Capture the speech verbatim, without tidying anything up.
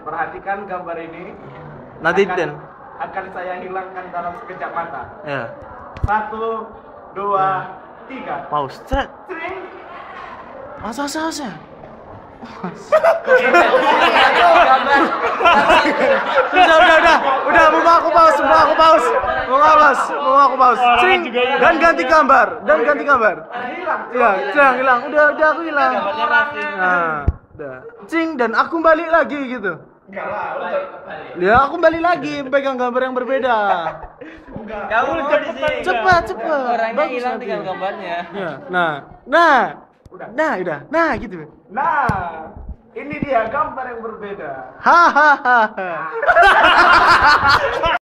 perhatikan gambar ini. Nanti akan, Den. akan saya hilangkan dalam sekejap mata. Ya. Satu, dua, tiga. Pause. Set. Tring. Masa masa. Sudah, udah, udah, udah, mau aku pause, mau aku pause, mau aku pause, mau aku pause. Cing, dan ganti gambar, dan ganti gambar. Hilang. Ya, hilang, hilang, udah, udah aku hilang. Nah, udah. Cing, dan aku balik lagi gitu. Enggak lah, udah. Ya, aku balik lagi, pegang gambar yang berbeda. Enggak. Kamu lucu di sini. Cepat, cepat. Orangnya Bagus hilang nanti. tinggal gambarnya. Ya, nah, nah, Udah. nah, udah, nah gitu. Nah, ini dia gambar yang berbeda. Hahaha.